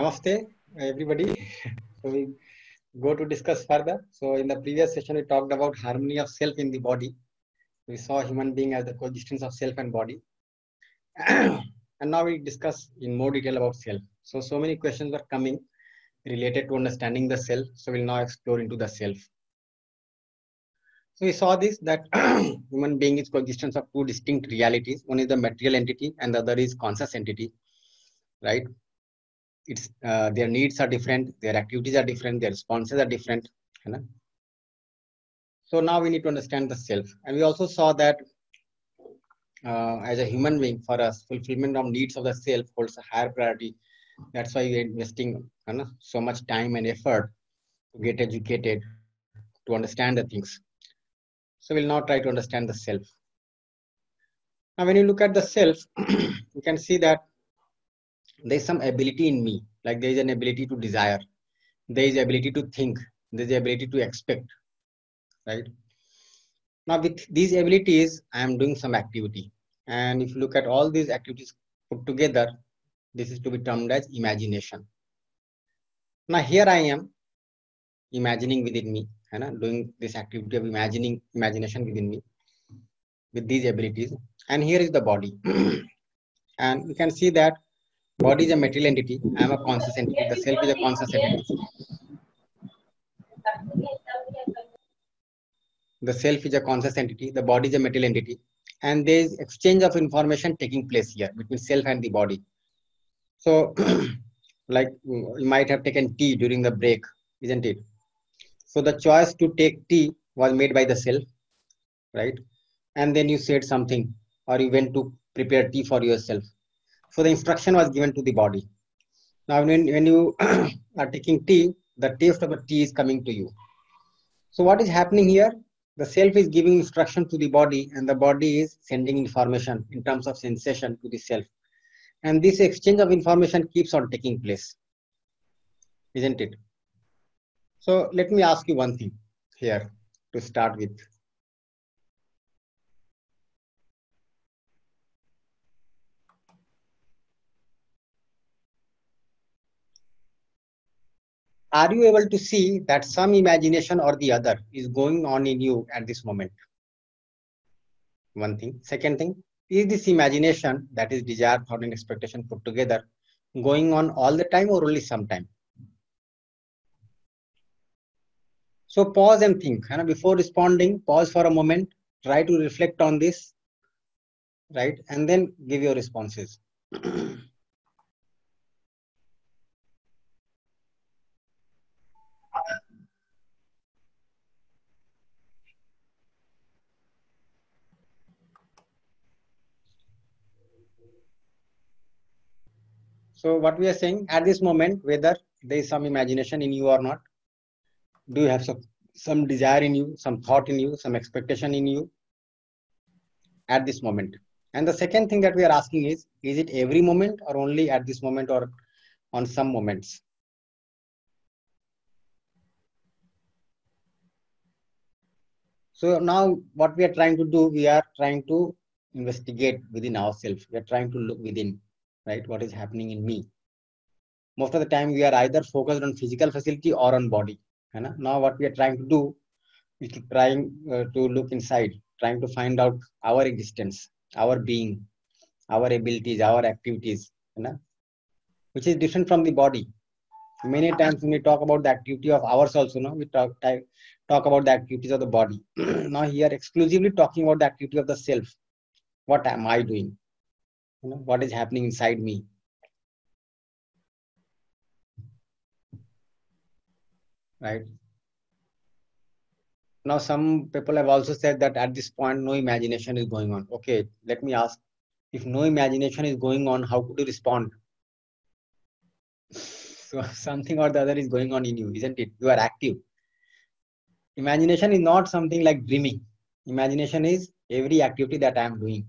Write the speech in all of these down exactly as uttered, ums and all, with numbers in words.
Namaste, everybody. So we go to discuss further. So in the previous session, we talked about harmony of self in the body. We saw human being as the coexistence of self and body. And now we discuss in more detail about self. So, so many questions were coming related to understanding the self. So we'll now explore into the self. So we saw this, that human being is coexistence of two distinct realities. One is the material entity and the other is conscious entity, right? It's uh, their needs are different, their activities are different, their responses are different. You know? So now we need to understand the self. And we also saw that uh, as a human being, for us, fulfillment of needs of the self holds a higher priority. That's why we're investing you know, so much time and effort to get educated, to understand the things. So we'll now try to understand the self. Now when you look at the self, you can see that there's some ability in me, like there is an ability to desire, there is ability to think, there is the ability to expect, right? Now with these abilities, I am doing some activity. And if you look at all these activities put together, this is to be termed as imagination. Now here I am imagining within me, you know, doing this activity of imagining imagination within me with these abilities. And here is the body. And you can see that body is a material entity. I am a conscious entity. The self is a conscious entity. The self is a conscious entity. The body is a material entity. And there is exchange of information taking place here between self and the body. So, like you might have taken tea during the break, isn't it? So the choice to take tea was made by the self, right? And then you said something, or you went to prepare tea for yourself. So the instruction was given to the body. Now, when, when you are taking tea, the taste of the tea is coming to you. So what is happening here? The self is giving instruction to the body, and the body is sending information in terms of sensation to the self. And this exchange of information keeps on taking place, isn't it? So let me ask you one thing here to start with. Are you able to see that some imagination or the other is going on in you at this moment? One thing. Second thing, is this imagination, that is desire, thought, and expectation put together, going on all the time or only sometime? So pause and think. You know, before responding, pause for a moment, try to reflect on this, right? And then give your responses. So what we are saying at this moment, whether there is some imagination in you or not, do you have some, some desire in you, some thought in you, some expectation in you at this moment? And the second thing that we are asking is, is it every moment or only at this moment or on some moments? So now what we are trying to do, we are trying to investigate within ourselves. We are trying to look within, right? What is happening in me? Most of the time we are either focused on physical facility or on body. Right? Now what we are trying to do is to trying uh, to look inside, trying to find out our existence, our being, our abilities, our activities, you know, which is different from the body. Many times when we talk about the activity of ours also, no, we talk, talk about the activities of the body. Now here exclusively talking about the activity of the self. What am I doing? You know, what is happening inside me? Right. Now some people have also said that at this point no imagination is going on. Okay, let me ask, if no imagination is going on, how could you respond? So something or the other is going on in you, isn't it? You are active. Imagination is not something like dreaming. Imagination is every activity that I am doing.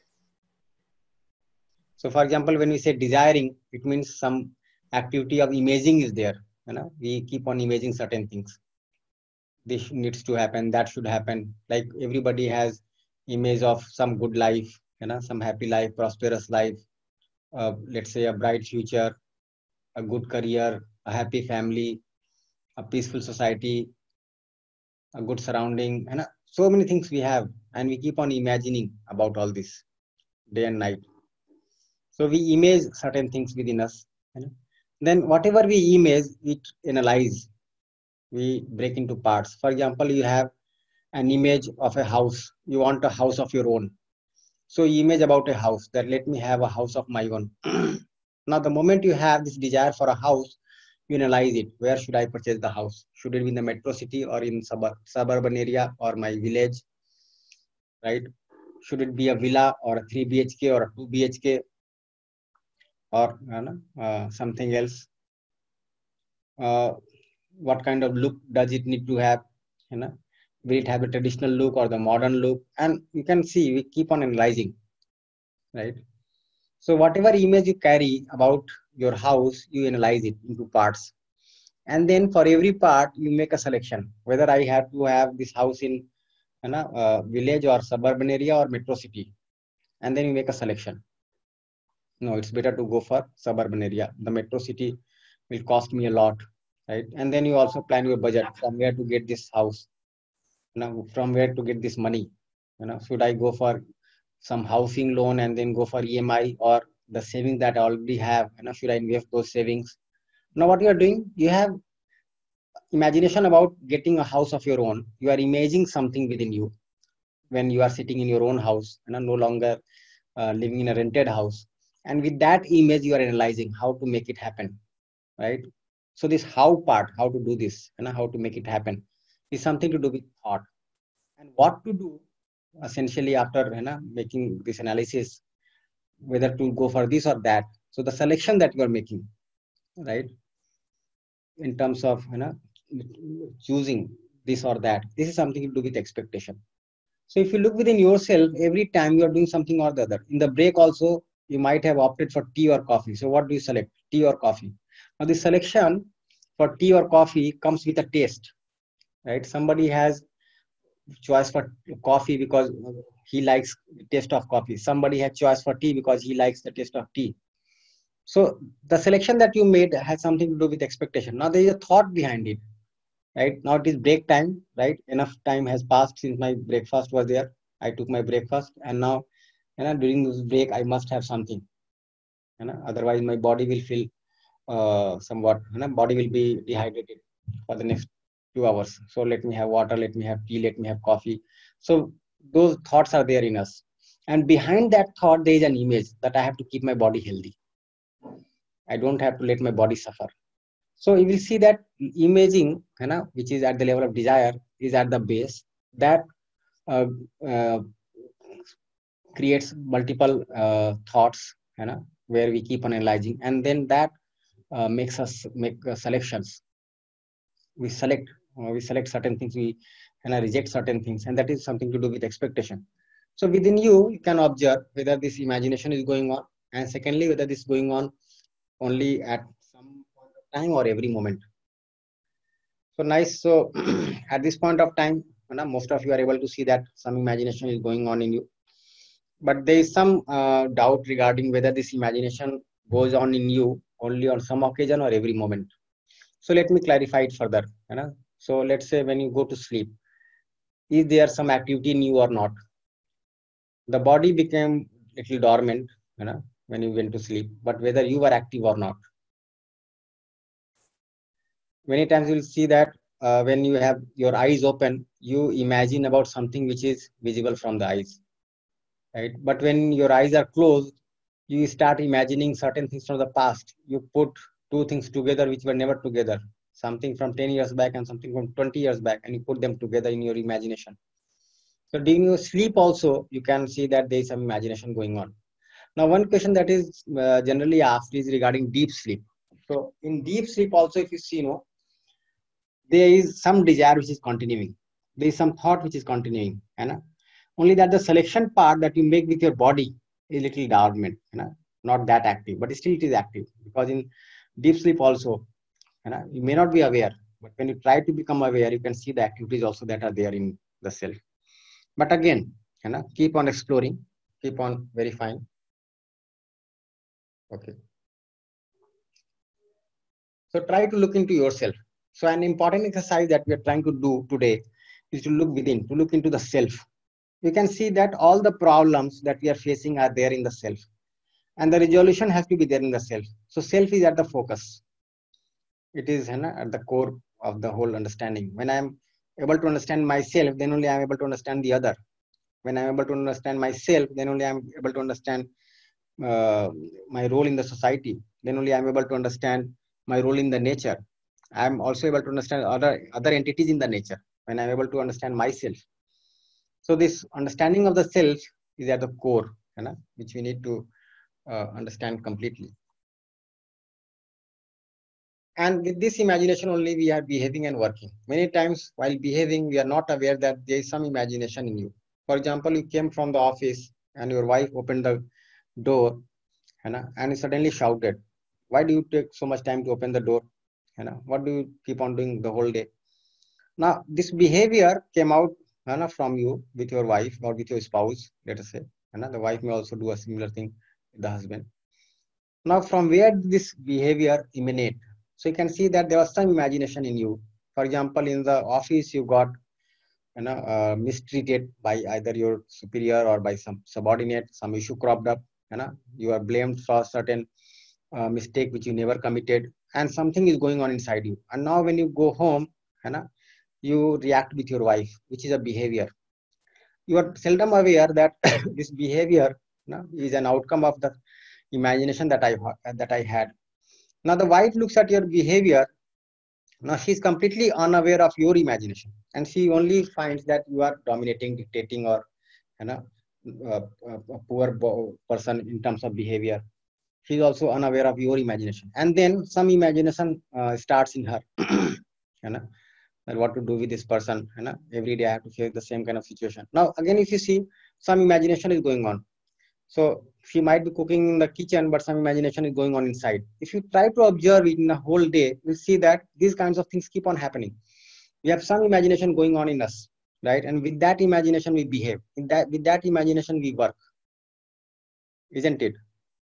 So for example, when we say desiring, it means some activity of imaging is there. You know, we keep on imaging certain things. This needs to happen, that should happen. Like everybody has image of some good life, you know, some happy life, prosperous life, uh, let's say a bright future, a good career, a happy family, a peaceful society, a good surrounding, and uh, so many things we have, and we keep on imagining about all this day and night. So we image certain things within us. You know. Then whatever we image, it analyze. We break into parts. For example, you have an image of a house. You want a house of your own. So you image about a house that let me have a house of my own. Now, the moment you have this desire for a house, you analyze it. Where should I purchase the house? Should it be in the metro city or in suburb, suburban area or my village, right? Should it be a villa or a three B H K or a two B H K or uh, uh, something else? Uh, what kind of look does it need to have? You know, will it have a traditional look or the modern look? And you can see we keep on analyzing, right? So whatever image you carry about your house, you analyze it into parts. And then for every part, you make a selection, whether I have to have this house in you know, uh, village or suburban area or metro city. And then you make a selection. No, it's better to go for suburban area. The metro city will cost me a lot, right? And then you also plan your budget from where to get this house, you know, from where to get this money. You know, should I go for some housing loan and then go for E M I, or the savings that I already have? You know, should I invest those savings? Now, what you are doing, you have imagination about getting a house of your own. You are imagining something within you when you are sitting in your own house, you know, no longer uh, living in a rented house. And with that image, you are analyzing how to make it happen, right? So this how part, how to do this, you know, how to make it happen, is something to do with thought. And what to do essentially after you know, making this analysis, whether to go for this or that. So the selection that you are making, right, in terms of you know choosing this or that, this is something to do with expectation. So if you look within yourself, every time you are doing something or the other. In the break also, you might have opted for tea or coffee. So what do you select? Tea or coffee? Now the selection for tea or coffee comes with a taste, right? Somebody has choice for coffee because he likes the taste of coffee. Somebody has choice for tea because he likes the taste of tea. So the selection that you made has something to do with expectation. Now there is a thought behind it, right? Now it is break time, right? Enough time has passed since my breakfast was there. I took my breakfast, and now, you know, during this break, I must have something. You know, otherwise my body will feel uh, somewhat, you know, body will be dehydrated for the next two hours. So let me have water, let me have tea, let me have coffee. So those thoughts are there in us. And behind that thought, there is an image that I have to keep my body healthy. I don't have to let my body suffer. So you will see that imaging, you know, which is at the level of desire, is at the base. That uh, uh, creates multiple uh, thoughts, you know, where we keep on analyzing, and then that uh, makes us make uh, selections. We select, uh, we select certain things, we kind of reject certain things, and that is something to do with expectation. So within you, you can observe whether this imagination is going on, and secondly, whether this is going on only at some point of time or every moment. So nice. So at this point of time, you know, most of you are able to see that some imagination is going on in you. But there is some uh, doubt regarding whether this imagination goes on in you only on some occasion or every moment. So let me clarify it further. You know? So let's say when you go to sleep, is there some activity in you or not? The body became little dormant, you know, when you went to sleep, but whether you were active or not. Many times you will see that uh, when you have your eyes open, you imagine about something which is visible from the eyes, right? But when your eyes are closed, you start imagining certain things from the past. You put two things together which were never together, something from ten years back and something from twenty years back, and you put them together in your imagination. So during your sleep also, you can see that there is some imagination going on. Now, one question that is uh, generally asked is regarding deep sleep. So in deep sleep also, if you see, you know, there is some desire which is continuing. There is some thought which is continuing. You know? Only that the selection part that you make with your body is little dormant, you know, not that active, but still it is active, because in deep sleep also, you know, you may not be aware, but when you try to become aware, you can see the activities also that are there in the self. But again, you know, keep on exploring, keep on verifying. Okay. So try to look into yourself. So an important exercise that we are trying to do today is to look within, to look into the self. You can see that all the problems that we are facing are there in the self, and the resolution has to be there in the self. So self is at the focus. It is you know, at the core of the whole understanding. When I am able to understand myself, then only I am able to understand the other. When I am able to understand myself, then only I am able to understand uh, my role in the society. Then only I am able to understand my role in the nature. I am also able to understand other other entities in the nature when I am able to understand myself. So this understanding of the self is at the core, you know, which we need to uh, understand completely. And with this imagination only we are behaving and working. Many times while behaving, we are not aware that there is some imagination in you. For example, you came from the office and your wife opened the door, you know, and you suddenly shouted. Why do you take so much time to open the door? You know, what do you keep on doing the whole day? Now, this behavior came out you know, from you with your wife or with your spouse, let us say. You know, the wife may also do a similar thing with the husband. Now, from where did this behavior emanate? So you can see that there was some imagination in you. For example, in the office, you got you know, uh, mistreated by either your superior or by some subordinate. Some issue cropped up. You know, you are blamed for certain uh, mistake which you never committed, and something is going on inside you. And now, when you go home, you know, you react with your wife, which is a behavior. You are seldom aware that this behavior you know, is an outcome of the imagination that I that I had. Now the wife looks at your behavior. Now she's completely unaware of your imagination, and she only finds that you are dominating, dictating, or you know, uh, a poor person in terms of behavior. She's also unaware of your imagination, and then some imagination uh, starts in her. you know, and what to do with this person. You know, every day I have to face the same kind of situation. Now again, if you see, some imagination is going on. So she might be cooking in the kitchen, but some imagination is going on inside. If you try to observe it in a whole day, you'll see that these kinds of things keep on happening. We have some imagination going on in us, right? And with that imagination, we behave. In that, with that imagination, we work, isn't it?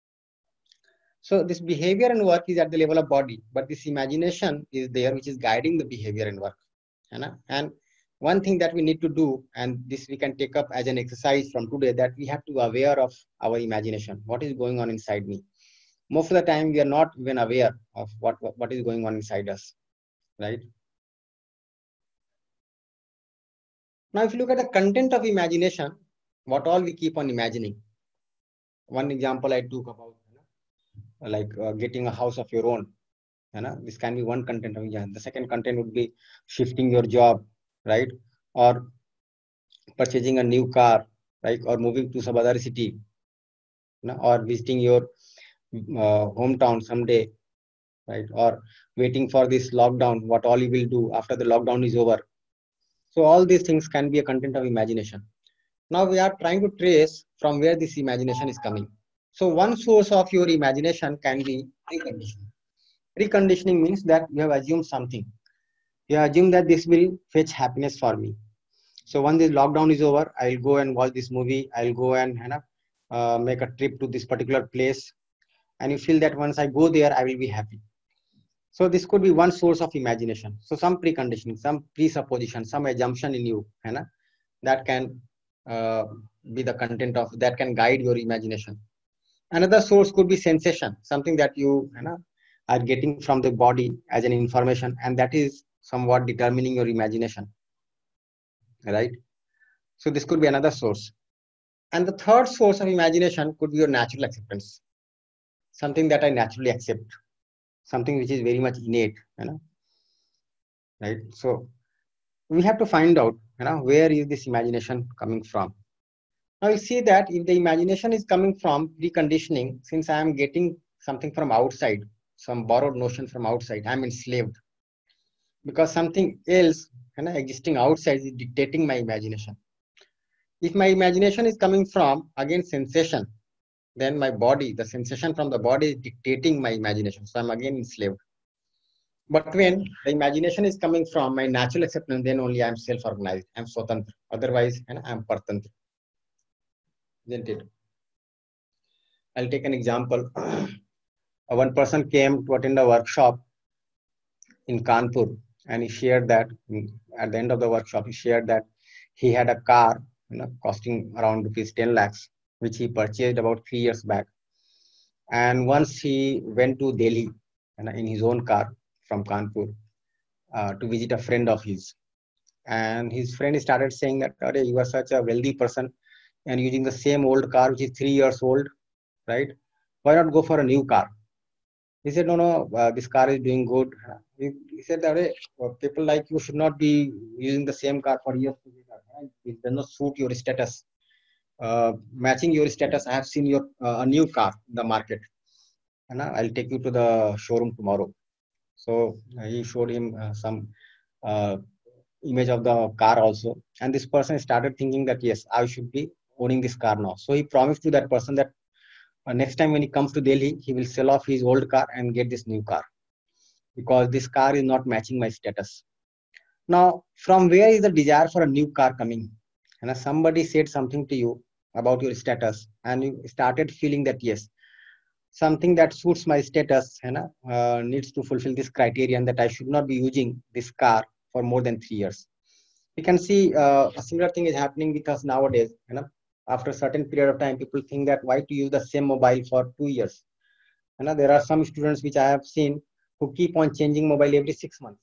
So this behavior and work is at the level of body, but this imagination is there, which is guiding the behavior and work. You know? And one thing that we need to do, and this we can take up as an exercise from today, that we have to be aware of our imagination. What is going on inside me? Most of the time, we are not even aware of what, what, what is going on inside us, right? Now, if you look at the content of imagination, what all we keep on imagining. One example I took about, you know, like uh, getting a house of your own. You know, this can be one content of imagination. The second content would be shifting your job, right? Or purchasing a new car, right? Or moving to some other city, you know, or visiting your uh, hometown someday, right? Or waiting for this lockdown, what all you will do after the lockdown is over. So all these things can be a content of imagination. Now we are trying to trace from where this imagination is coming. So one source of your imagination can be preconditioning. Preconditioning means that you have assumed something. You have assumed that this will fetch happiness for me. So once this lockdown is over, I'll go and watch this movie. I'll go and you know, uh, make a trip to this particular place. And you feel that once I go there, I will be happy. So this could be one source of imagination. So some preconditioning, some presupposition, some assumption in you, you know, that can uh, be the content of, that can guide your imagination. Another source could be sensation, something that you, you know, are getting from the body as an information, and that is somewhat determining your imagination, right? So this could be another source. And the third source of imagination could be your natural acceptance, something that I naturally accept, something which is very much innate, you know, right? So we have to find out, you know, where is this imagination coming from? Now you see that if the imagination is coming from preconditioning, since I am getting something from outside, some borrowed notion from outside, I'm enslaved because something else, you know, existing outside is dictating my imagination. If my imagination is coming from, again, sensation, then my body, the sensation from the body is dictating my imagination. So I'm again enslaved. But when the imagination is coming from my natural acceptance, then only I'm self-organized. I'm swatantra. Otherwise, and I'm partantra. Isn't it? I'll take an example. One person came to attend a workshop, in Kanpur, and he shared that mm, at the end of the workshop, he shared that he had a car, you know, costing around rupees ten lakhs, which he purchased about three years back. And once he went to Delhi, you know, in his own car from Kanpur uh, to visit a friend of his. And his friend started saying that, "Arey, you are such a wealthy person and using the same old car, which is three years old, right? Why not go for a new car?" He said, "No, no, uh, this car is doing good." He, he said that, "Arey, uh, people like you should not be using the same car for years together. Right? It does not suit your status. Uh, matching your status, I have seen your uh, a new car in the market. And I'll take you to the showroom tomorrow." So uh, he showed him uh, some uh, image of the car also. And this person started thinking that, yes, I should be owning this car now. So he promised to that person that uh, next time when he comes to Delhi, he will sell off his old car and get this new car because this car is not matching my status. Now, from where is the desire for a new car coming? And somebody said something to you about your status, and you started feeling that, yes, something that suits my status, you know, uh, needs to fulfill this criterion that I should not be using this car for more than three years. We can see uh, a similar thing is happening with us nowadays. You know, after a certain period of time, people think that why to use the same mobile for two years. You know, there are some students which I have seen who keep on changing mobile every six months.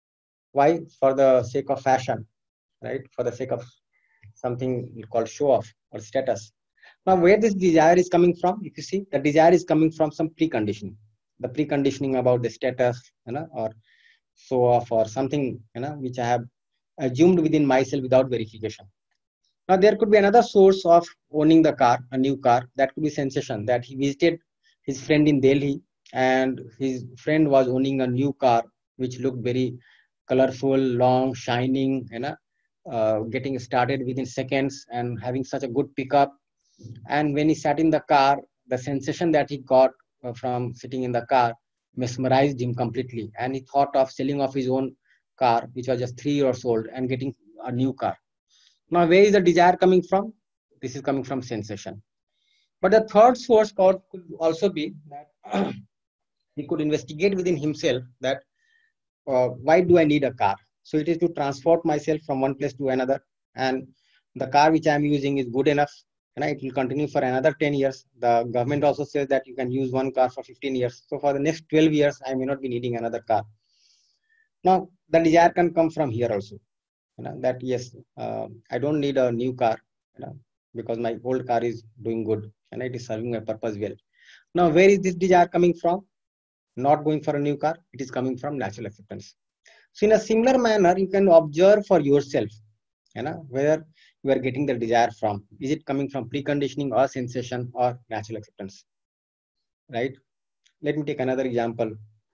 Why? For the sake of fashion, right? For the sake of something called show off or status. Now, where this desire is coming from, if you see, the desire is coming from some preconditioning. The preconditioning about the status, you know, or show off or something, you know, which I have assumed within myself without verification. Now, there could be another source of owning the car, a new car. That could be sensation that he visited his friend in Delhi, and his friend was owning a new car which looked very colorful, long, shining, you know, uh, getting started within seconds and having such a good pickup. And when he sat in the car, the sensation that he got uh, from sitting in the car mesmerized him completely. And he thought of selling off his own car, which was just three years old, and getting a new car. Now, where is the desire coming from? This is coming from sensation. But the third source could also be that he could investigate within himself that uh, why do I need a car? So it is to transport myself from one place to another, and the car which I am using is good enough, and it will continue for another ten years. The government also says that you can use one car for fifteen years. So for the next twelve years, I may not be needing another car. Now, the desire can come from here also. You know, that yes, uh, I don't need a new car, you know, because my old car is doing good and it is serving my purpose well. Now, where is this desire coming from? Not going for a new car, it is coming from natural acceptance. So in a similar manner, you can observe for yourself, you know, whether you are getting the desire from. Is it coming from preconditioning or sensation or natural acceptance, right? Let me take another example.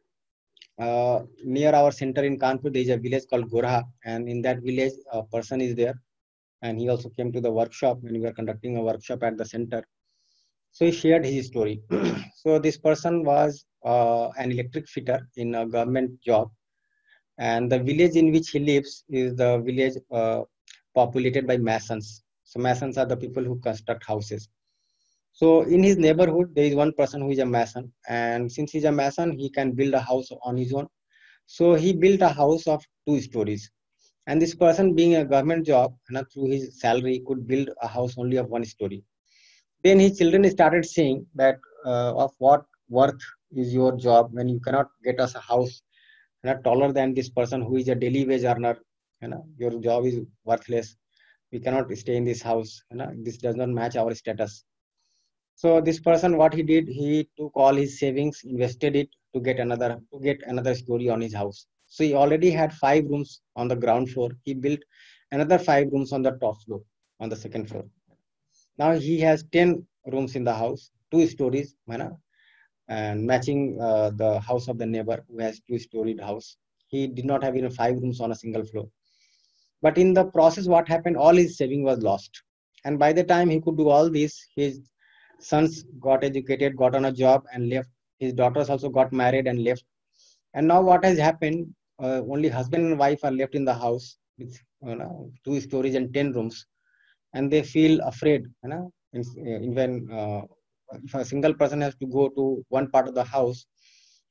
Uh, near our center in Kanpur, there is a village called Gorha, and in that village, a person is there, and he also came to the workshop when we were conducting a workshop at the center. So he shared his story. So this person was uh, an electric fitter in a government job, and the village in which he lives is the village uh, populated by masons. So masons are the people who construct houses. So in his neighborhood, there is one person who is a mason, and since he's a mason, he can build a house on his own. So he built a house of two stories. And this person, being a government job, you know, through his salary, could build a house only of one story. Then his children started saying that uh, of what worth is your job when you cannot get us a house, you know, taller than this person who is a daily wage earner. You know, your job is worthless. We cannot stay in this house. You know, this does not match our status. So this person, what he did, he took all his savings, invested it to get another to get another story on his house. So he already had five rooms on the ground floor. He built another five rooms on the top floor, on the second floor. Now he has ten rooms in the house, two stories, you know, and matching uh, the house of the neighbor who has two-storied house. He did not have even five rooms on a single floor. But in the process, what happened? All his saving was lost. And by the time he could do all this, his sons got educated, got on a job and left. His daughters also got married and left. And now what has happened? Uh, only husband and wife are left in the house with, you know, two stories and ten rooms, and they feel afraid. You know, in, in when uh, if a single person has to go to one part of the house,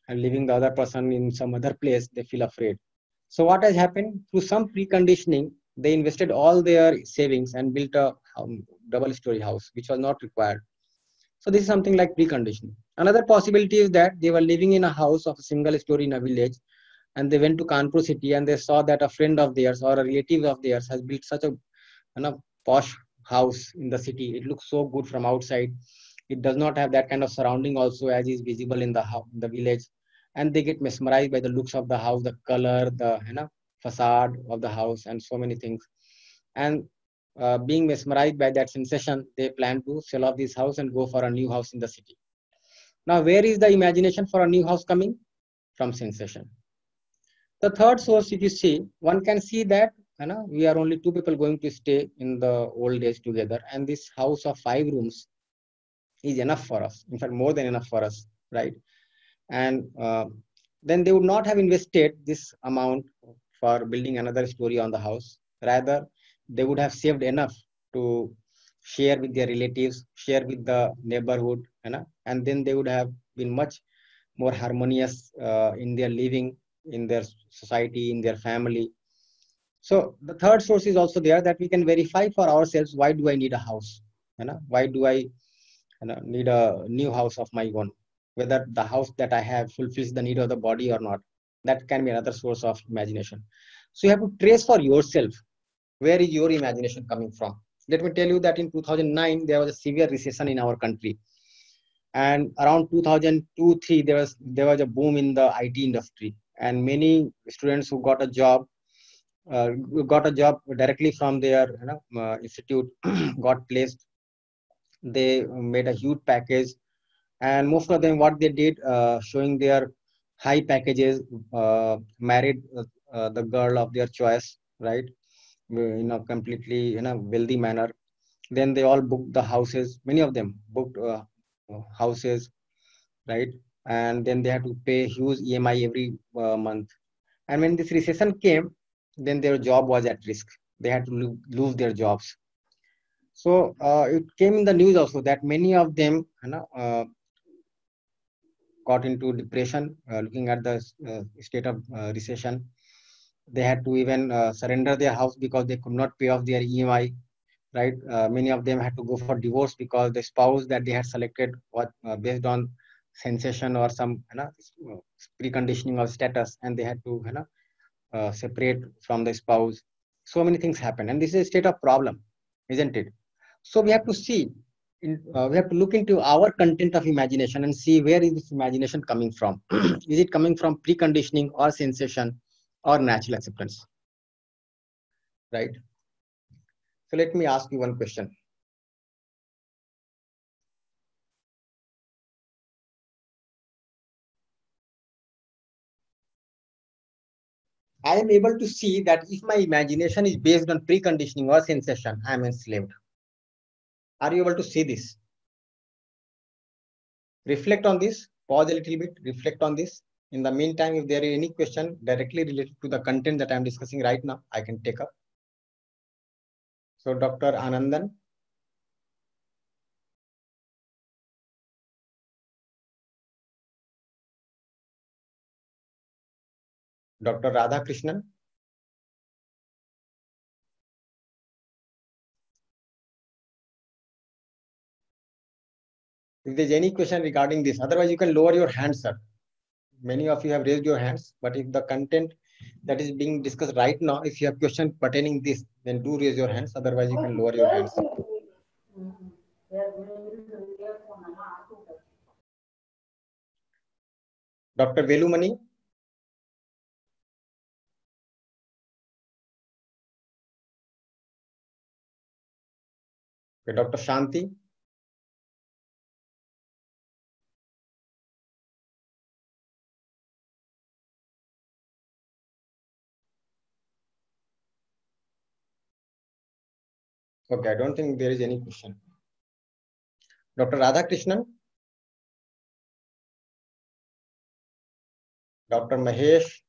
and leaving the other person in some other place, they feel afraid. So what has happened? Through some preconditioning, they invested all their savings and built a um, double story house, which was not required. So this is something like preconditioning. Another possibility is that they were living in a house of a single story in a village, and they went to Kanpur city and they saw that a friend of theirs or a relative of theirs has built such a you know, posh house in the city. It looks so good from outside. It does not have that kind of surrounding also as is visible in the house, the village. And they get mesmerized by the looks of the house, the color, the you know, facade of the house, and so many things. And uh, being mesmerized by that sensation, they plan to sell off this house and go for a new house in the city. Now, where is the imagination for a new house coming? From sensation. The third source, if you see, one can see that you know, we are only two people going to stay in the old age together, and this house of five rooms is enough for us. In fact, more than enough for us, right? And uh, then they would not have invested this amount for building another story on the house. Rather, they would have saved enough to share with their relatives, share with the neighborhood, you know, and then they would have been much more harmonious uh, in their living, in their society, in their family. So the third source is also there, that we can verify for ourselves, why do I need a house? You know, why do I you know, need a new house of my own? Whether the house that I have fulfills the need of the body or not. That can be another source of imagination. So you have to trace for yourself, where is your imagination coming from? Let me tell you that in two thousand nine, there was a severe recession in our country. And around two thousand two three, there was, there was a boom in the I T industry. And many students who got a job, uh, got a job directly from their you know, uh, institute, got placed. They made a huge package. And most of them, what they did, uh, showing their high packages, uh, married uh, uh, the girl of their choice, right? In a completely you know, wealthy manner. Then they all booked the houses. Many of them booked uh, houses, right? And then they had to pay huge E M I every uh, month. And when this recession came, then their job was at risk. They had to lo lose their jobs. So uh, it came in the news also that many of them you know, uh, got into depression, uh, looking at the uh, state of uh, recession. They had to even uh, surrender their house because they could not pay off their E M I, right? Uh, many of them had to go for divorce because the spouse that they had selected was uh, based on sensation or some you know, preconditioning of status, and they had to you know, uh, separate from the spouse. So many things happen, and this is a state of problem, isn't it? So we have to see, in, uh, we have to look into our content of imagination and see where is this imagination coming from. Is it coming from preconditioning or sensation or natural acceptance, right? So let me ask you one question. I am able to see that if my imagination is based on preconditioning or sensation, I am enslaved. Are you able to see this? Reflect on this, pause a little bit, reflect on this. In the meantime, if there is any question directly related to the content that I am discussing right now, I can take up. So Doctor Anandan. Doctor Radhakrishnan. If there's any question regarding this, otherwise you can lower your hands, sir. Many of you have raised your hands, but if the content that is being discussed right now, if you have question pertaining this, then do raise your hands. Otherwise, you can lower your hands. Doctor Velumani. Okay, Doctor Shanti. Okay, I don't think there is any question. Doctor Radhakrishnan. Doctor Mahesh.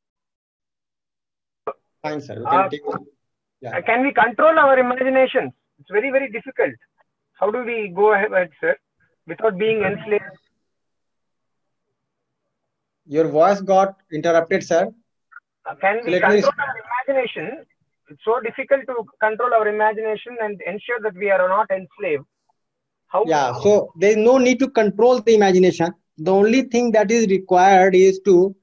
Fine, sir. We can Uh, take. Yeah. Can we control our imaginations? It's very, very difficult. How do we go ahead, sir, without being enslaved? Your voice got interrupted, sir. Uh, can So we let me. control our imagination? It's so difficult to control our imagination and ensure that we are not enslaved. How? Yeah. So there is no need to control the imagination. The only thing that is required is to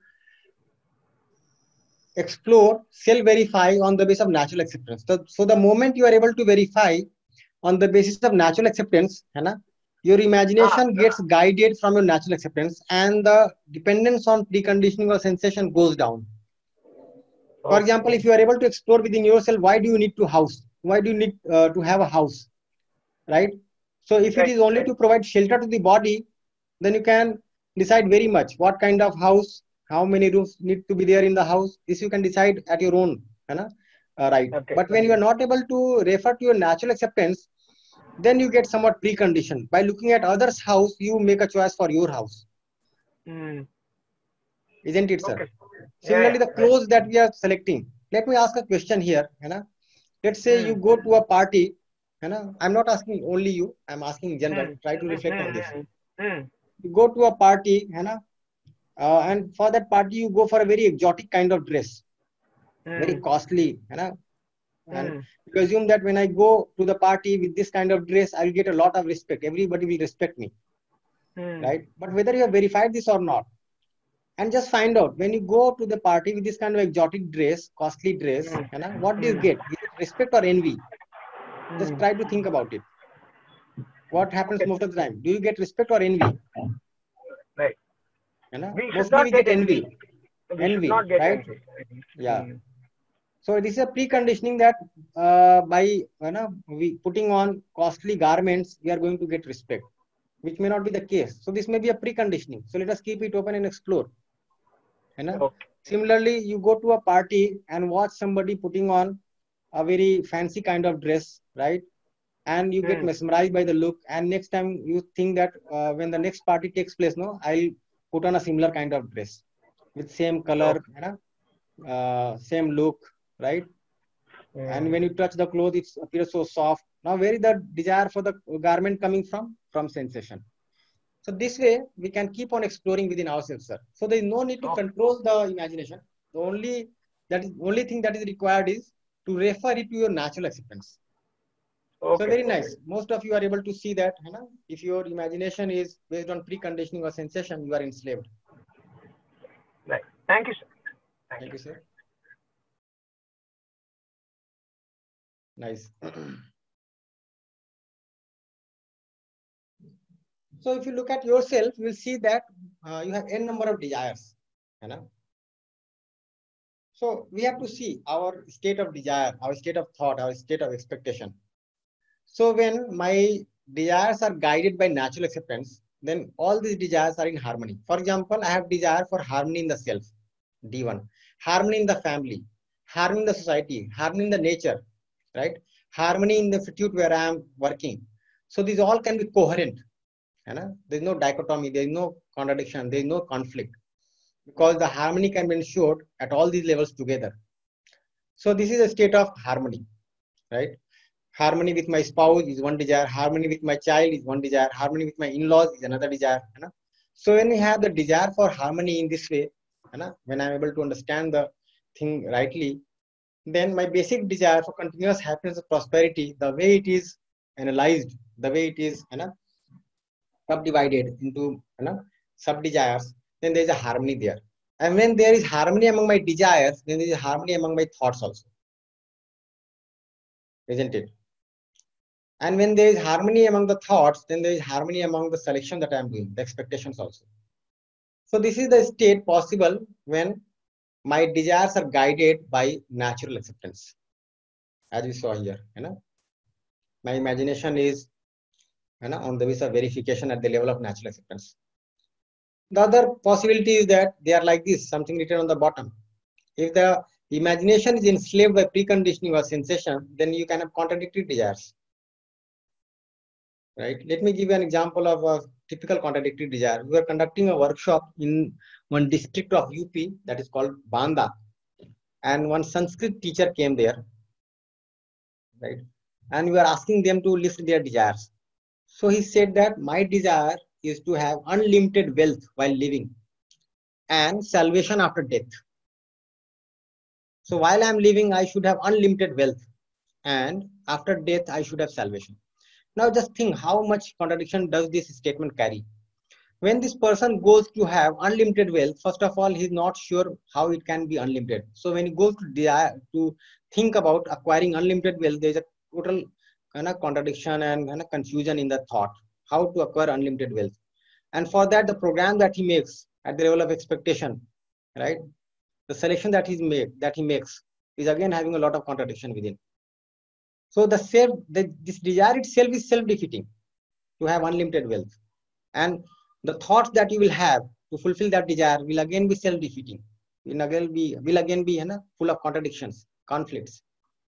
explore, self-verify on the basis of natural acceptance. So, so the moment you are able to verify on the basis of natural acceptance, है ना, your Ah, imagination gets guided from your natural acceptance, and the dependence on preconditioning or sensation goes down. For example, okay. if you are able to explore within yourself, why do you need to house? Why do you need uh, to have a house, right? So if it Right. is only to provide shelter to the body, then you can decide very much what kind of house, how many rooms need to be there in the house. This you can decide at your own, है ना, uh, right? Okay. But when you are not able to refer to your natural acceptance, then you get somewhat preconditioned. By looking at others' house, you make a choice for your house, Mm. isn't it, sir? Okay. Yeah, Similarly, yeah. the clothes that we are selecting. Let me ask a question here, है ना? Let's say you Mm. go to a party, है ना? I'm not asking only you. I'm asking in general. Mm. Try to Mm. reflect on this. Mm. Mm. You go to a party, है ना? Uh, and for that party, you go for a very exotic kind of dress, very Mm. costly, you know, and Mm. you assume that when I go to the party with this kind of dress, I'll get a lot of respect. Everybody will respect me, Mm. right? But whether you have verified this or not, and just find out when you go to the party with this kind of exotic dress, costly dress, Mm. you know, what do you Mm. get? Is it respect or envy? Just Mm. try to think about it. What happens Okay. most of the time? Do you get respect or envy? Right. You know, We should mostly not we get get envy. envy, We should envy, not get right? envy. Yeah. Mm. So this is a preconditioning that uh, by you know, we putting on costly garments, we are going to get respect, which may not be the case. So this may be a preconditioning. So let us keep it open and explore. You know? Okay. Similarly, you go to a party and watch somebody putting on a very fancy kind of dress, right? And you get Mm. mesmerized by the look. And next time you think that uh, when the next party takes place, no, I'll put on a similar kind of dress with same color, Okay. you know, uh, same look, right? And Mm. when you touch the cloth, it appears so soft. Now where is the desire for the garment coming from? From sensation. So this way we can keep on exploring within ourselves, sir. So there is no need to Okay. control the imagination. The only that is only thing that is required is to refer it to your natural acceptance. So Okay. very nice. Most of you are able to see that, you know, if your imagination is based on preconditioning or sensation, you are enslaved. Right. Thank you, sir. Thank Thank you. you, sir. Nice. So if you look at yourself, you will see that uh, you have n number of desires. You know? So we have to see our state of desire, our state of thought, our state of expectation. So when my desires are guided by natural acceptance, then all these desires are in harmony. For example, I have desire for harmony in the self, D one, harmony in the family, harmony in the society, harmony in the nature, right? Harmony in the institute where I am working. So these all can be coherent. You know? There is no dichotomy, there is no contradiction, there is no conflict, because the harmony can be ensured at all these levels together. So this is a state of harmony, right? Harmony with my spouse is one desire, harmony with my child is one desire, harmony with my in-laws is another desire. You know? So when we have the desire for harmony in this way, you know, when I'm able to understand the thing rightly, then my basic desire for continuous happiness and prosperity, the way it is analyzed, the way it is, you know, subdivided into, you know, sub desires, then there is a harmony there. And when there is harmony among my desires, then there is harmony among my thoughts also, isn't it? And when there is harmony among the thoughts, then there is harmony among the selection that I am doing, the expectations also. So this is the state possible when my desires are guided by natural acceptance, as we saw here. You know, my imagination is, you know, on the basis of verification at the level of natural acceptance. The other possibility is that they are like this, something written on the bottom. If the imagination is enslaved by preconditioning or sensation, then you can have contradictory desires. Right? Let me give you an example of a typical contradictory desire. We are conducting a workshop in one district of U P that is called Banda, and one Sanskrit teacher came there, right? And we are asking them to list their desires. So he said that my desire is to have unlimited wealth while living. and salvation after death. So while I'm living, I should have unlimited wealth, and after death, I should have salvation. Now just think how much contradiction does this statement carry. When this person goes to have unlimited wealth, first of all, he's not sure how it can be unlimited. So when he goes to desire, to think about acquiring unlimited wealth, there's a total kind of contradiction and kind of confusion in the thought, how to acquire unlimited wealth. And for that, the program that he makes at the level of expectation, right? The selection that he's made, that he makes, is again having a lot of contradiction within. So the self, the, this desire itself is self-defeating to have unlimited wealth, and the thoughts that you will have to fulfill that desire will again be self-defeating. Will again be will again be you know, full of contradictions, conflicts.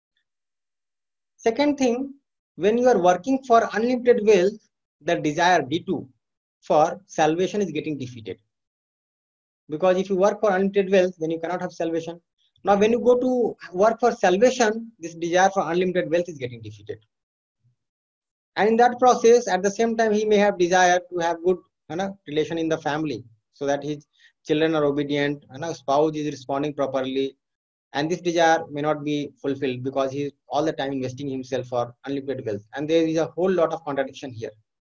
Second thing, when you are working for unlimited wealth, the desire D two for salvation is getting defeated. Because if you work for unlimited wealth, then you cannot have salvation. Now, when you go to work for salvation, this desire for unlimited wealth is getting defeated. And in that process, at the same time, he may have desire to have good you know, relation in the family, so that his children are obedient, you know, spouse is responding properly. And this desire may not be fulfilled because he is all the time investing himself for unlimited wealth. And there is a whole lot of contradiction here.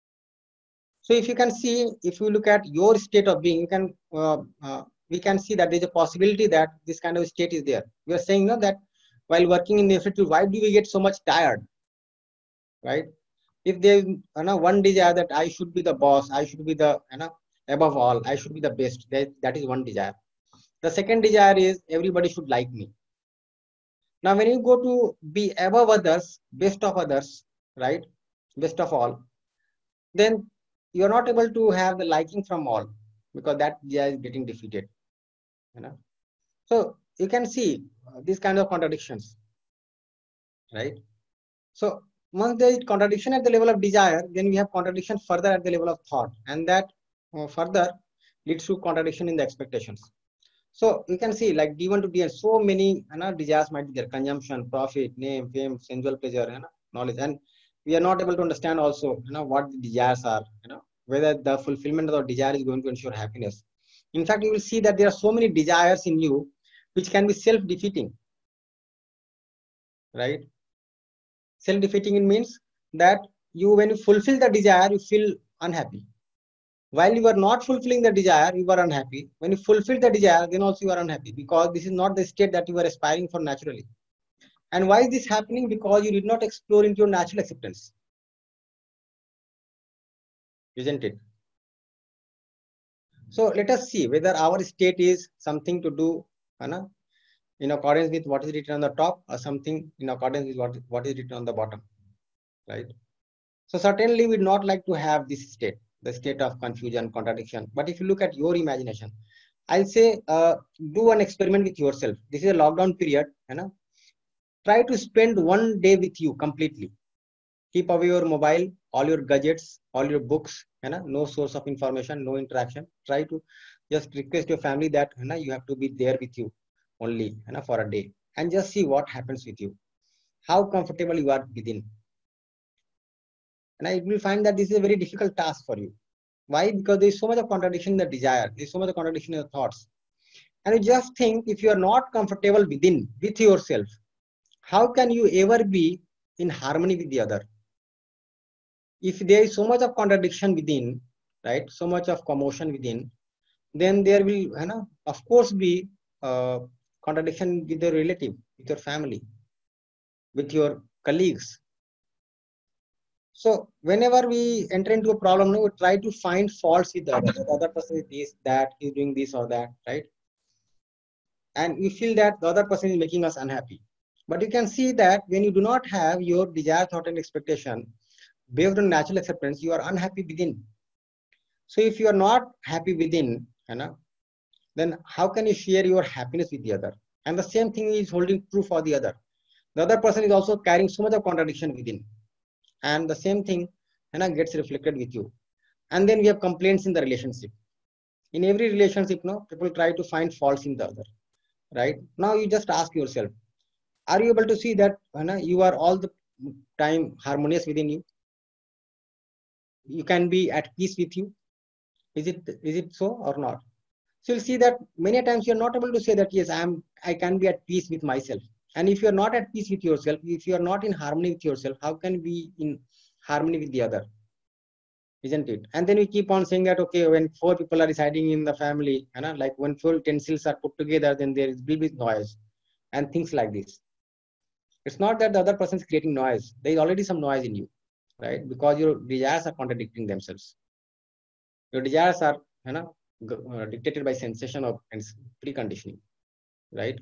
So if you can see, if you look at your state of being, you can uh, uh, we can see that there is a possibility that this kind of state is there. We are saying no, that while working in the effective, why do we get so much tired, right? If there is you know, one desire that I should be the boss, I should be the you know, above all, I should be the best. That, that is one desire. The second desire is everybody should like me. Now, when you go to be above others, best of others, right? Best of all, then you are not able to have the liking from all, because that desire is getting defeated. You know, so you can see uh, these kind of contradictions, right? So once there is contradiction at the level of desire, then we have contradiction further at the level of thought, and that uh, further leads to contradiction in the expectations. So you can see like D one to D N, so many you know, desires might be there: consumption, profit, name, fame, sensual pleasure, you know, knowledge, and we are not able to understand also you know what the desires are, you know, whether the fulfillment of the desire is going to ensure happiness. In fact, you will see that there are so many desires in you which can be self-defeating, right? Self-defeating means that you, when you fulfill the desire, you feel unhappy. While you are not fulfilling the desire, you are unhappy. When you fulfill the desire, then also you are unhappy, because this is not the state that you are aspiring for naturally. And why is this happening? Because you did not explore into your natural acceptance, isn't it? So let us see whether our state is something to do you know, in accordance with what is written on the top, or something in accordance with what, what is written on the bottom, right? So certainly we would not like to have this state, the state of confusion, contradiction. But if you look at your imagination, I'll say uh, do an experiment with yourself. This is a lockdown period, you know. Try to spend one day with you completely. Keep away your mobile, all your gadgets, all your books, you know, no source of information, no interaction. Try to just request your family that you know, you have to be there with you only you know, for a day, and just see what happens with you, how comfortable you are within. And I will find that this is a very difficult task for you. Why? Because there is so much of contradiction in the desire, there is so much of contradiction in the thoughts. And you just think, if you are not comfortable within, with yourself, how can you ever be in harmony with the other? If there is so much of contradiction within, right, so much of commotion within, then there will, you know, of course, be uh, contradiction with your relative, with your family, with your colleagues. So whenever we enter into a problem, we try to find faults with the other. The other person is this, that, is doing this or that, right? And we feel that the other person is making us unhappy. But you can see that when you do not have your desire, thought, and expectation based on natural acceptance, you are unhappy within. So if you are not happy within, you know, then how can you share your happiness with the other? And the same thing is holding true for the other. The other person is also carrying so much of contradiction within. And the same thing you know, gets reflected with you. And then we have complaints in the relationship. In every relationship, no, people try to find faults in the other, right? Now you just ask yourself, are you able to see that you know, you are all the time harmonious within you? You can be at peace with you. Is it, is it so or not? So you'll see that many times you're not able to say that, yes, I am, I can be at peace with myself. And if you're not at peace with yourself, if you're not in harmony with yourself, how can we in harmony with the other? Isn't it? And then we keep on saying that, okay, when four people are residing in the family, you know, like when four utensils are put together, then there will be noise and things like this. It's not that the other person is creating noise. There is already some noise in you, right? Because your desires are contradicting themselves. Your desires are, you know, uh, dictated by sensation of and preconditioning, right?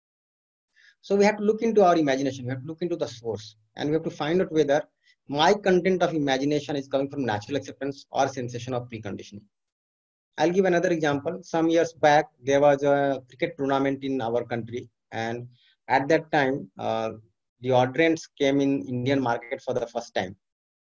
So we have to look into our imagination. We have to look into the source, and we have to find out whether my content of imagination is coming from natural acceptance or sensation of preconditioning. I'll give another example. Some years back, there was a cricket tournament in our country, and at that time, uh, deodorants came in Indian market for the first time.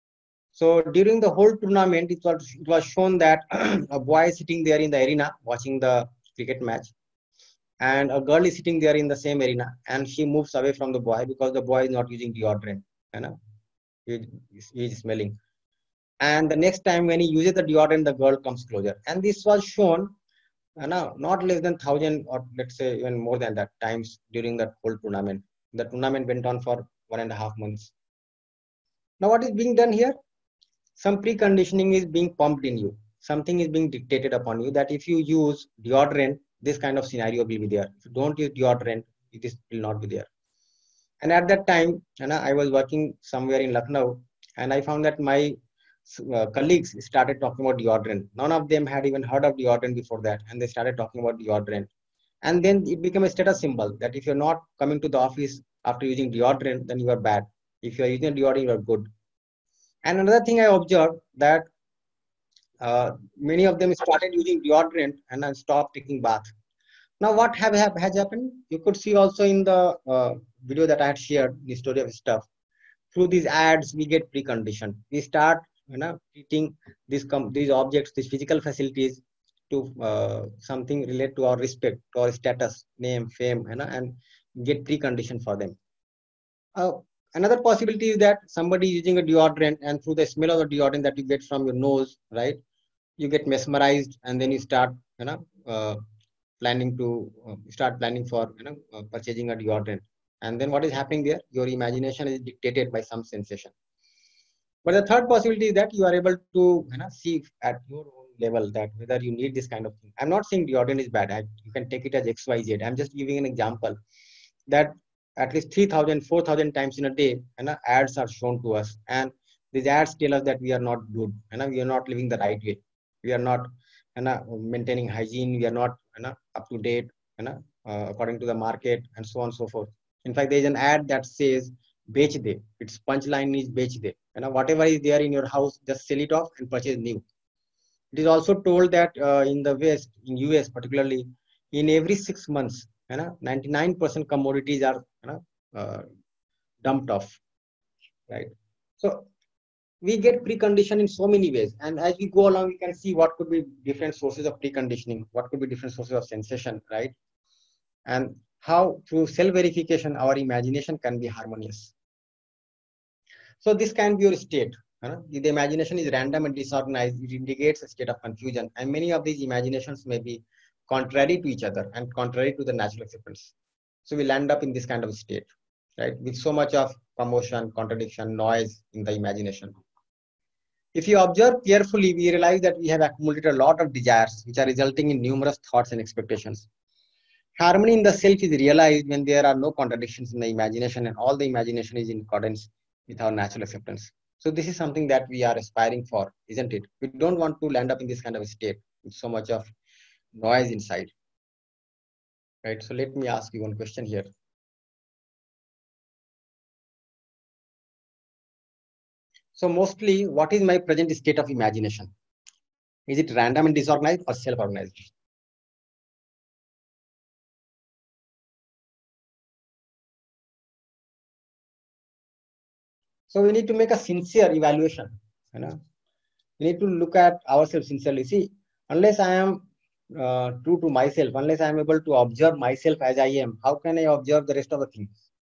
So during the whole tournament, it was it was shown that a boy is sitting there in the arena watching the cricket match, and a girl is sitting there in the same arena, and she moves away from the boy because the boy is not using deodorant. You know, he, he is smelling. And the next time when he uses the deodorant, the girl comes closer. And this was shown, you know, not less than thousand or let's say even more than that times during that whole tournament. The tournament went on for one and a half months. Now, what is being done here? Some preconditioning is being pumped in you. Something is being dictated upon you that if you use deodorant, this kind of scenario will be there. If you don't use deodorant, this will not be there. And at that time, you know, I was working somewhere in Lucknow, and I found that my uh, colleagues started talking about deodorant. None of them had even heard of deodorant before that, and they started talking about deodorant. And then it became a status symbol that if you're not coming to the office after using deodorant, then you are bad. If you are using deodorant, you are good. And another thing I observed that uh, many of them started using deodorant and then stopped taking bath. Now, what have, have has happened? You could see also in the uh, video that I had shared, the story of stuff. Through these ads, we get preconditioned. We start, you know, treating these com these objects, these physical facilities, to uh, something related to our respect, to our status, name, fame, you know, and get preconditioned for them. Uh, another possibility is that somebody using a deodorant, and through the smell of the deodorant that you get from your nose, right, you get mesmerized, and then you start, you know, uh, planning to uh, start planning for, you know, uh, purchasing a deodorant. And then what is happening there? Your imagination is dictated by some sensation. But the third possibility is that you are able to, you know, see at your own level that whether you need this kind of thing. I'm not saying deodorant is bad. I, you can take it as X Y Z. I'm just giving an example that at least three thousand, four thousand times in a day, you know, ads are shown to us. And these ads tell us that we are not good. You know, we are not living the right way. We are not, you know, maintaining hygiene. We are not, you know, up to date, you know, uh, according to the market, and so on and so forth. In fact, there is an ad that says Bech de. Its punchline is Bech de. You know, whatever is there in your house, just sell it off and purchase new. It is also told that uh, in the West, in U S particularly, in every six months, you know, ninety-nine percent commodities are, you know, uh, dumped off, right? So we get preconditioned in so many ways, and as we go along, we can see what could be different sources of preconditioning, what could be different sources of sensation, right? And how through self-verification our imagination can be harmonious. So this can be your state. You know? The imagination is random and disorganized. It indicates a state of confusion, and many of these imaginations may be contrary to each other and contrary to the natural acceptance. So we'll end up in this kind of state, right? With so much of commotion, contradiction, noise in the imagination. If you observe carefully, we realize that we have accumulated a lot of desires, which are resulting in numerous thoughts and expectations. Harmony in the self is realized when there are no contradictions in the imagination, and all the imagination is in accordance with our natural acceptance. So this is something that we are aspiring for, isn't it? We don't want to land up in this kind of a state with so much of noise inside, right? So let me ask you one question here. So mostly, what is my present state of imagination? Is it random and disorganized or self-organized? So we need to make a sincere evaluation. You know, we need to look at ourselves sincerely. See, unless I am uh, true to myself, unless I am able to observe myself as I am, how can I observe the rest of the things?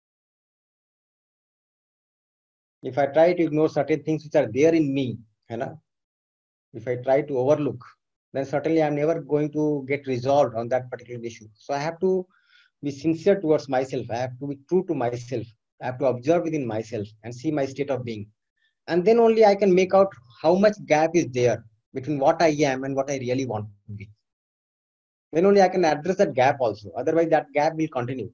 If I try to ignore certain things which are there in me, you know, if I try to overlook, then certainly I'm never going to get resolved on that particular issue. So I have to be sincere towards myself. I have to be true to myself. I have to observe within myself and see my state of being. And then only I can make out how much gap is there between what I am and what I really want to be. Then only I can address that gap also. Otherwise, that gap will continue.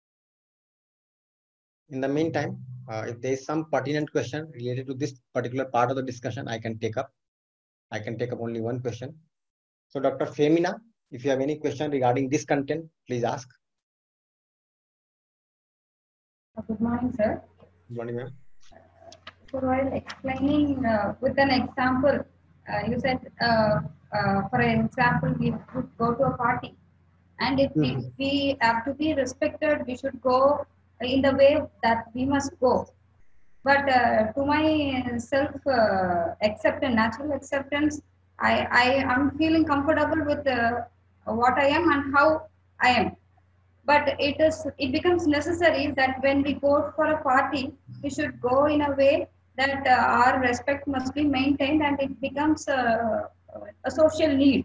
In the meantime, uh, if there is some pertinent question related to this particular part of the discussion, I can take up. I can take up only one question. So, Doctor Femina, if you have any question regarding this content, please ask. Good morning, sir. Good morning, ma'am. So while explaining uh, with an example, uh, you said, uh, uh, for example, we would go to a party, and if we, Mhm. we have to be respected, we should go in the way that we must go. But uh, to my self uh, acceptance, natural acceptance, I, I am feeling comfortable with uh, what I am and how I am. But it is it becomes necessary that when we go for a party, we should go in a way that uh, our respect must be maintained, and it becomes a, a social need.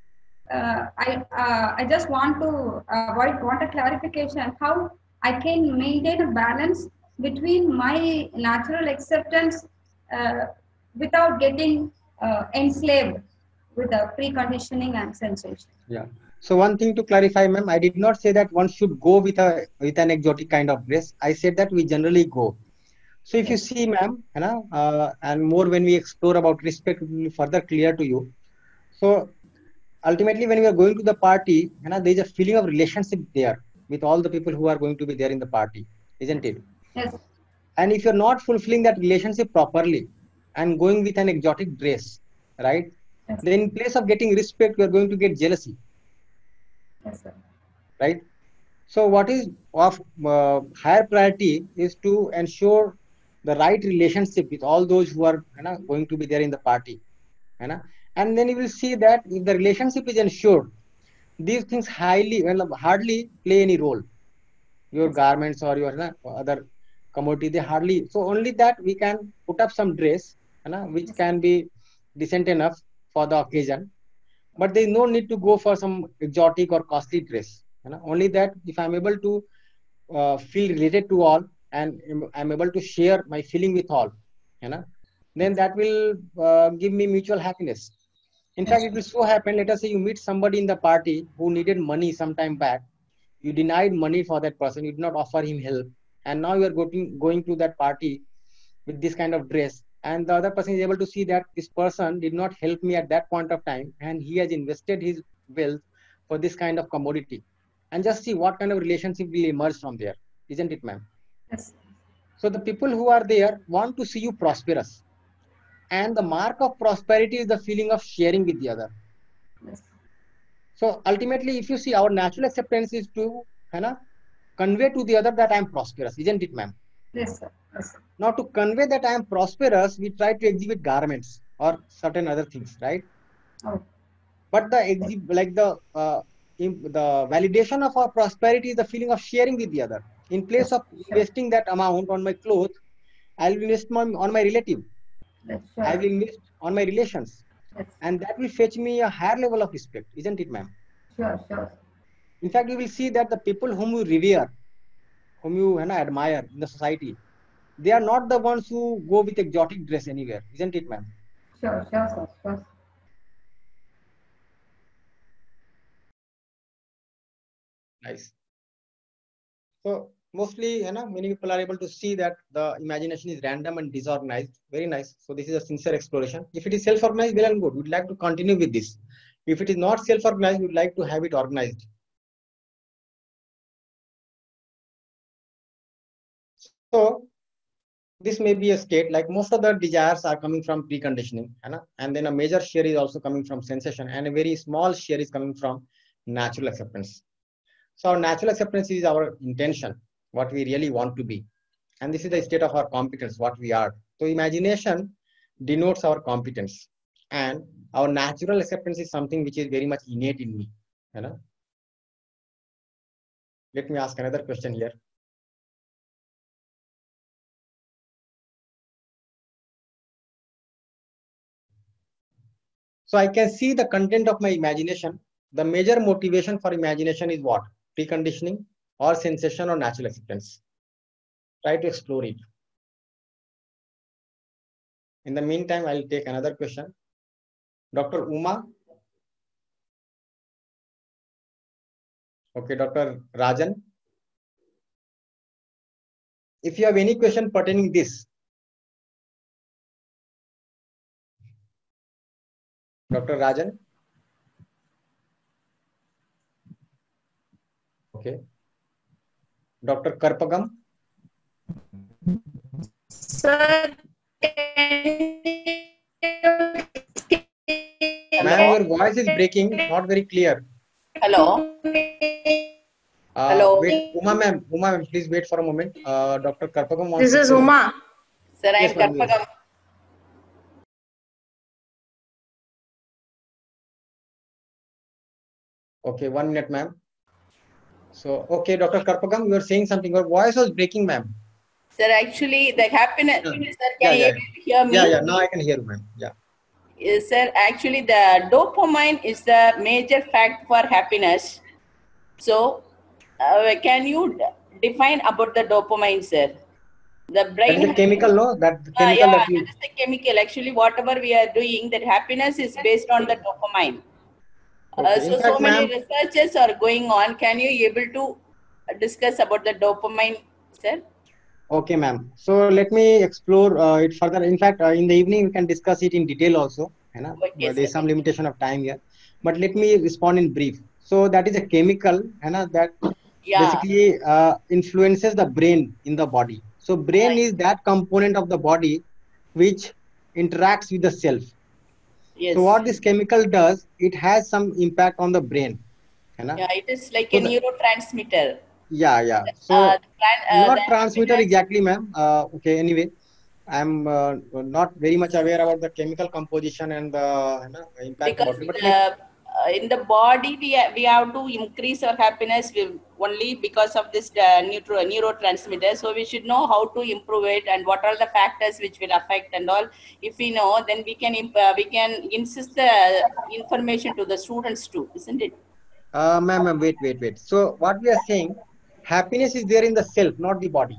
Uh, I uh, I just want to avoid want a clarification how I can maintain a balance between my natural acceptance uh, without getting uh, enslaved with the preconditioning and sensation. Yeah. So one thing to clarify, ma'am, I did not say that one should go with a with an exotic kind of dress. I said that we generally go. So if you Yes. see, ma'am, you know, uh, and more when we explore about respect, it will be further clear to you. So ultimately, when we are going to the party, you know, there is a feeling of relationship there with all the people who are going to be there in the party, isn't it? Yes. And if you're not fulfilling that relationship properly and going with an exotic dress, right? Yes. Then in place of getting respect, you are going to get jealousy, Yes, sir. right? So what is of uh, higher priority is to ensure the right relationship with all those who are, you know, going to be there in the party, you know? And then you will see that if the relationship is ensured, these things highly well, hardly play any role. Your Yes. garments or your, you know, other commodity, they hardly. So only that we can put up some dress, you know, which Yes. can be decent enough for the occasion, but there is no need to go for some exotic or costly dress. You know, only that if I'm able to uh, feel related to all and I'm able to share my feeling with all, you know, then that will uh, give me mutual happiness. In fact, Yes. it will so happen, let us say you meet somebody in the party who needed money some time back. You denied money for that person, you did not offer him help, and now you are going, going to that party with this kind of dress, and the other person is able to see that this person did not help me at that point of time and he has invested his wealth for this kind of commodity, and just see what kind of relationship will emerge from there, isn't it, ma'am? Yes. So the people who are there want to see you prosperous, and the mark of prosperity is the feeling of sharing with the other. Yes. So ultimately, if you see, our natural acceptance is to, you know, convey to the other that I am prosperous, isn't it, ma'am? Yes, sir. Yes, sir. Now, to convey that I am prosperous, we try to exhibit garments or certain other things, right? Oh. But the exhib like the uh, im- the validation of our prosperity is the feeling of sharing with the other. In place Yes. of Sure. investing that amount on my clothes, I will invest my, on my relative. Yes. I Sure. will invest on my relations, Yes. and that will fetch me a higher level of respect, isn't it, ma'am? Sure. Sure. In fact, you will see that the people whom you revere, whom you, you know, admire in the society, they are not the ones who go with exotic dress anywhere, isn't it, ma'am? Sure. Sure, sir. Sure. Nice. So mostly, you know, many people are able to see that the imagination is random and disorganized. Very nice. So this is a sincere exploration. If it is self-organized, well and good. We'd like to continue with this. If it is not self-organized, we'd like to have it organized. So this may be a state, like most of the desires are coming from preconditioning, you know, and then a major share is also coming from sensation, and a very small share is coming from natural acceptance. So our natural acceptance is our intention, what we really want to be. And this is the state of our competence, what we are. So imagination denotes our competence. And our natural acceptance is something which is very much innate in me. You know? Let me ask another question here. So I can see the content of my imagination. The major motivation for imagination is what? Preconditioning or sensation or natural acceptance. Try to explore it. In the meantime, I'll take another question. Doctor Uma. Okay, Doctor Rajan. If you have any question pertaining this, Doctor Rajan. Okay. Doctor Karpagam. Sir, Ma'am, your voice is breaking, not very clear. Hello. Uh, Hello. Wait, Uma ma'am, Uma ma'am, please wait for a moment. Uh, Doctor Karpagam wants This to is say- Uma. Sir, I Yes, am ma'am, yes. Karpagam. Okay, one minute, ma'am. So, okay, Doctor Karpagam, you are saying something. Your voice was breaking, ma'am. Sir, actually, the happiness. Yeah. Sir, Yeah, can you yeah. able to hear me? Yeah, yeah. Now I can hear you, ma'am. Yeah. Yes, sir, actually, the dopamine is the major fact for happiness. So, uh, can you d- define about the dopamine, sir? The That brain. is a chemical, no? That the Uh, chemical yeah, that you. that is the chemical. Actually, whatever we are doing, that happiness is based on the dopamine. Uh, Okay. In so, so fact, many ma'am. researches are going on. Can you able to discuss about the dopamine, sir? Okay, ma'am. So let me explore uh, it further. In fact, uh, in the evening we can discuss it in detail also. You know, Okay, but there is sir. some limitation of time here. But let me respond in brief. So that is a chemical, you know, that Yeah. basically uh, influences the brain in the body. So brain is that component of the body which interacts with the self. Yes. So what this chemical does, it has some impact on the brain. You know? Yeah, it is like So a the- neurotransmitter. Yeah, yeah. So Uh, the plan, uh, not the transmitter happiness- exactly, ma'am. Uh, okay, anyway, I'm uh, not very much aware about the chemical composition and the you know, impact because about it. But the, let, uh, in the body we, ha- we have to increase our happiness with only because of this uh, neutro, neurotransmitter. So we should know how to improve it and what are the factors which will affect and all. If we know, then we can imp- uh, we can insist the information to the students too, isn't it? uh, ma'am, ma'am, wait, wait, wait. So what we are saying, happiness is there in the self, not the body.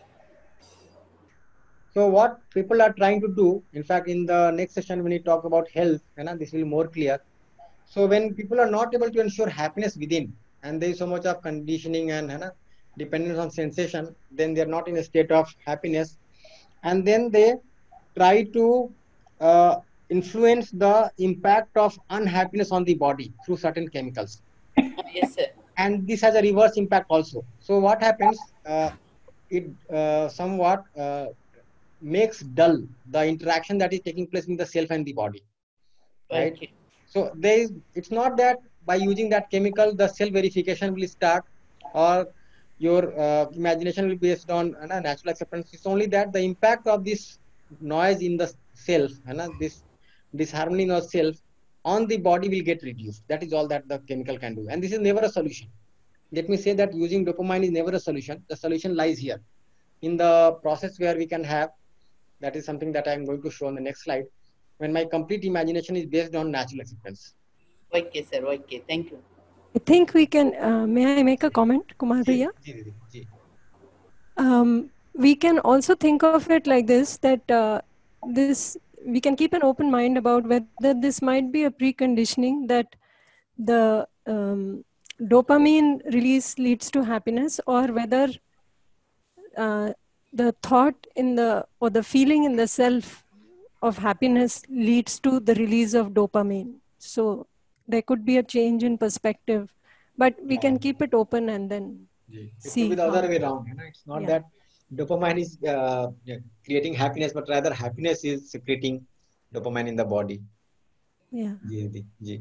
So what people are trying to do, in fact, in the next session when we talk about health, you know, this will be more clear. So when people are not able to ensure happiness within, and there is so much of conditioning and you know, dependence on sensation, then they are not in a state of happiness, and then they try to uh, influence the impact of unhappiness on the body through certain chemicals, Yes, sir. and this has a reverse impact also. So what happens? Uh, it uh, somewhat uh, makes dull the interaction that is taking place in the self and the body, right? Okay. So there is, it's not that by using that chemical the self verification will start or your uh, imagination will be based on uh, natural acceptance. It's only that the impact of this noise in the self and uh, this disharmony in the self on the body will get reduced. That is all that the chemical can do, and this is never a solution. Let me say that using dopamine is never a solution. The solution lies here in the process where we can have, that is something that I am going to show on the next slide, when my complete imagination is based on natural acceptance. Okay, sir. Okay. Thank you. I think we can, uh, may I make a comment, Kumar Ji, Priya? ji, ji, ji. Um, we can also think of it like this, that uh, this, we can keep an open mind about whether this might be a preconditioning that the um, dopamine release leads to happiness, or whether uh, the thought in the, or the feeling in the self of happiness leads to the release of dopamine. So there could be a change in perspective, but we Yeah. can keep it open and then Ji. It see could be the how- other way around. You know, it's not Yeah. that dopamine is uh, yeah, creating happiness, but rather happiness is secreting dopamine in the body. Yeah. Ji, ji, ji.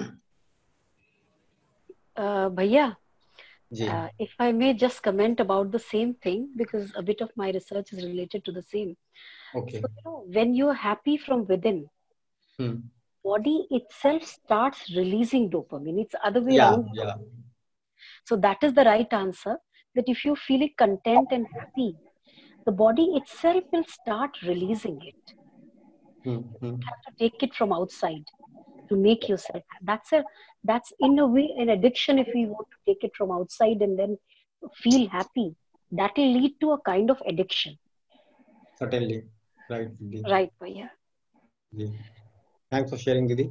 Uh, Bhaiya, Ji. uh, if I may just comment about the same thing, because a bit of my research is related to the same. Okay. So, you know, when you're happy from within, Hmm. body itself starts releasing dopamine. It's other way Yeah, around. yeah. So that is the right answer. That if you feel content and happy, the body itself will start releasing it. Hmm. Hmm. You have to take it from outside. to make yourself. That's a that's in a way an addiction. If we want to take it from outside and then feel happy, that will lead to a kind of addiction. Certainly, right, Didi. Right, Bhaiya. Thanks for sharing, Didi.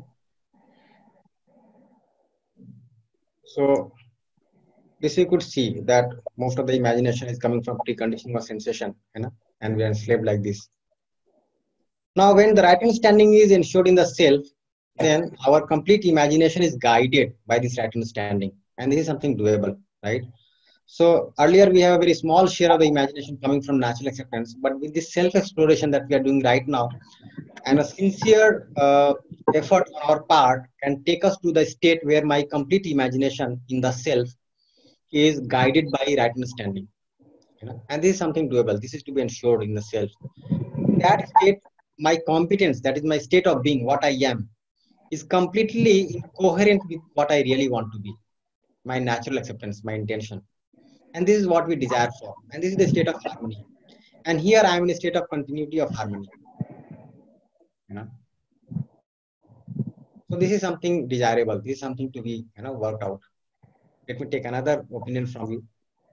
So this we could see that most of the imagination is coming from preconditioning or sensation, you know, and we are enslaved like this. Now, when the right understanding is ensured in the self, then our complete imagination is guided by this right understanding, and this is something doable, right? So earlier we have a very small share of the imagination coming from natural acceptance, but with this self-exploration that we are doing right now, and a sincere uh, effort on our part can take us to the state where my complete imagination in the self is guided by right understanding, you know, and this is something doable. This is to be ensured in the self. In that state, my competence, that is my state of being, what I am, is completely coherent with what I really want to be, my natural acceptance, my intention. And this is what we desire for. And this is the state of harmony. And here I am in a state of continuity of harmony. You know? So this is something desirable. This is something to be, you know, worked out. Let me take another opinion from you.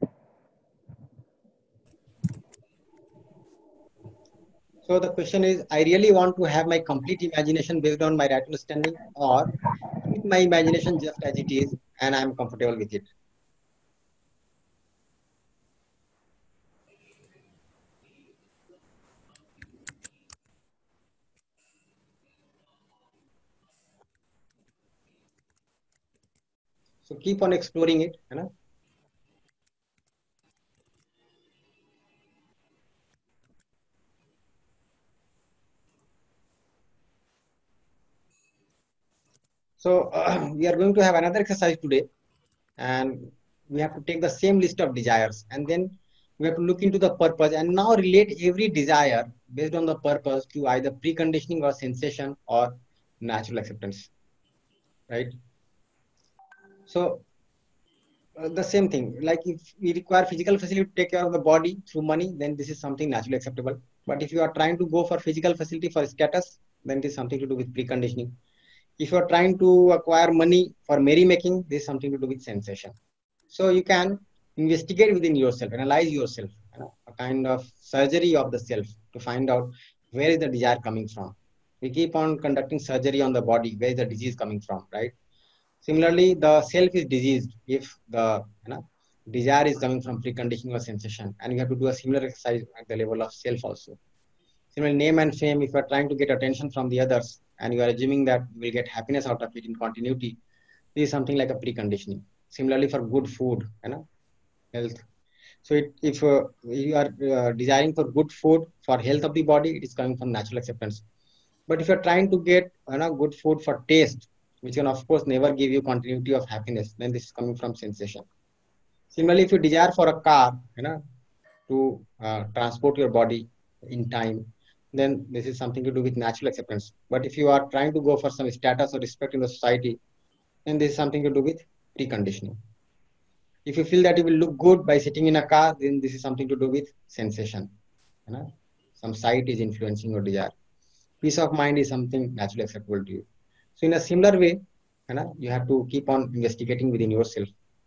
So the question is, I really want to have my complete imagination based on my right understanding, or keep my imagination just as it is and I'm comfortable with it. So keep on exploring it, you know. So uh, we are going to have another exercise today, and we have to take the same list of desires, and then we have to look into the purpose and now relate every desire based on the purpose to either preconditioning or sensation or natural acceptance, right? So uh, the same thing, like if we require physical facility to take care of the body through money, then this is something naturally acceptable. But if you are trying to go for physical facility for status, then it is something to do with preconditioning. If you are trying to acquire money for merrymaking, this is something to do with sensation. So you can investigate within yourself, analyze yourself, you know, a kind of surgery of the self to find out where is the desire coming from. We keep on conducting surgery on the body, where is the disease coming from, right? Similarly, the self is diseased if the, you know, desire is coming from preconditioning or sensation, and you have to do a similar exercise at the level of self also. Similarly, name and fame, if you are trying to get attention from the others and you are assuming that you will get happiness out of it in continuity, this is something like a preconditioning. Similarly, for good food, you know, health. So it, if uh, you are uh, desiring for good food for health of the body, it is coming from natural acceptance. But if you're trying to get, you know, good food for taste, which can of course never give you continuity of happiness, then this is coming from sensation. Similarly, if you desire for a car, you know, to uh, transport your body in time, then this is something to do with natural acceptance. But if you are trying to go for some status or respect in the society, then this is something to do with preconditioning. If you feel that you will look good by sitting in a car, then this is something to do with sensation. You know, some sight is influencing your desire. Peace of mind is something naturally acceptable to you. So in a similar way, you know, you have to keep on investigating within yourself.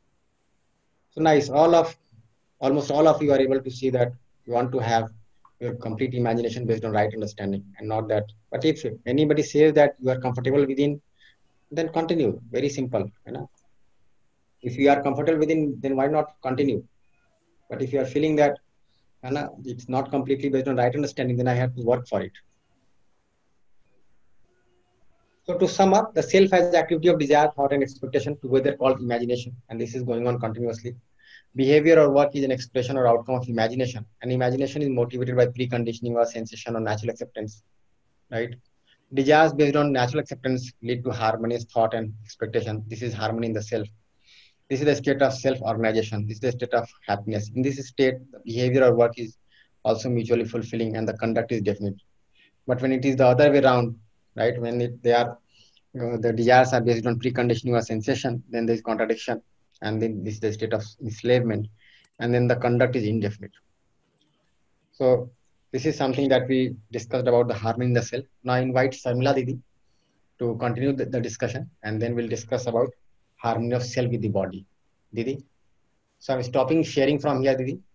So nice, all of, almost all of you are able to see that you want to have your complete imagination based on right understanding and not that. But if anybody says that you are comfortable within, then continue. Very simple, you know. If you are comfortable within, then why not continue? But if you are feeling that, you know, it's not completely based on right understanding, then I have to work for it. So to sum up, the self has the activity of desire, thought, and expectation, together called imagination, and this is going on continuously. Behavior or work is an expression or outcome of imagination, and imagination is motivated by preconditioning or sensation or natural acceptance, right? Desires based on natural acceptance lead to harmonious thought and expectation. This is harmony in the self. This is the state of self-organization. This is the state of happiness. In this state, the behavior or work is also mutually fulfilling and the conduct is definite. But when it is the other way around, right, when it, they are, uh, the desires are based on preconditioning or sensation, then there is contradiction. And then this is the state of enslavement. And then the conduct is indefinite. So this is something that we discussed about the harmony in the self. Now I invite Sharmila Didi to continue the, the discussion, and then we'll discuss about harmony of self with the body. Didi? So I'm stopping sharing from here, Didi.